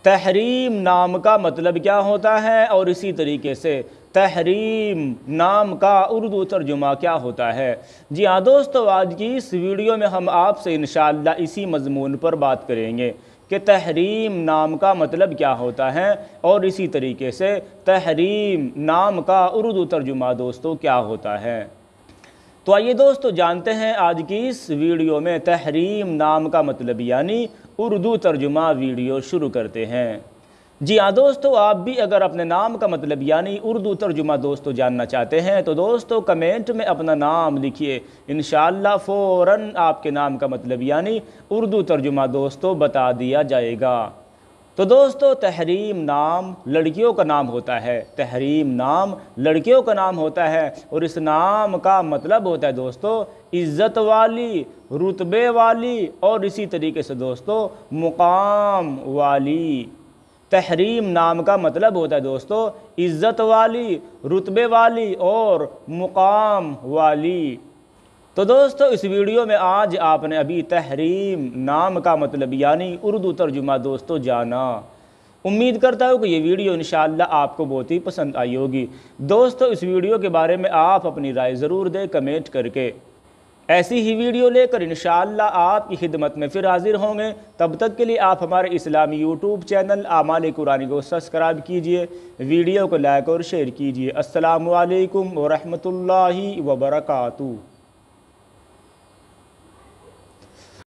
तहरीम नाम का मतलब क्या होता है और इसी तरीके से तहरीम नाम का उर्दू तर्जुमा क्या होता है। जी हाँ दोस्तों, आज की इस वीडियो में हम आपसे इंशाअल्लाह इसी मज़मून पर बात करेंगे कि तहरीम नाम का मतलब क्या होता है और इसी तरीके से तहरीम नाम का उर्दू तर्जुमा दोस्तों क्या होता है। तो आइए दोस्तों जानते हैं आज की इस वीडियो में तहरीम नाम का मतलब यानी उर्दू तर्जुमा वीडियो शुरू करते हैं। जी हाँ दोस्तों, आप भी अगर अपने नाम का मतलब यानी उर्दू तर्जुमा दोस्तों जानना चाहते हैं तो दोस्तों कमेंट में अपना नाम लिखिए, इंशाअल्लाह फ़ौरन आपके नाम का मतलब यानी उर्दू तर्जुमा दोस्तों बता दिया जाएगा। तो दोस्तों तहरीम नाम लड़कियों का नाम होता है, तहरीम नाम लड़कियों का नाम होता है और इस नाम का मतलब होता है दोस्तों इज़्ज़त वाली, रुतबे वाली और इसी तरीके से दोस्तों मुकाम वाली। तहरीम नाम का मतलब होता है दोस्तों इज़्ज़त वाली, रुतबे वाली और मुकाम वाली। तो दोस्तों इस वीडियो में आज आपने अभी तहरीम नाम का मतलब यानी उर्दू तर्जुमा दोस्तों जाना। उम्मीद करता हूँ कि ये वीडियो इंशाअल्लाह आपको बहुत ही पसंद आई होगी। दोस्तों इस वीडियो के बारे में आप अपनी राय ज़रूर दें कमेंट करके। ऐसी ही वीडियो लेकर इंशाअल्लाह आपकी खिदमत में फिर हाजिर होंगे। तब तक के लिए आप हमारे इस्लामी यूट्यूब चैनल आमाले कुरानी को सब्सक्राइब कीजिए, वीडियो को लाइक और शेयर कीजिए। अस्सलामु अलैकुम व रहमतुल्लाहि व बरकातुहू।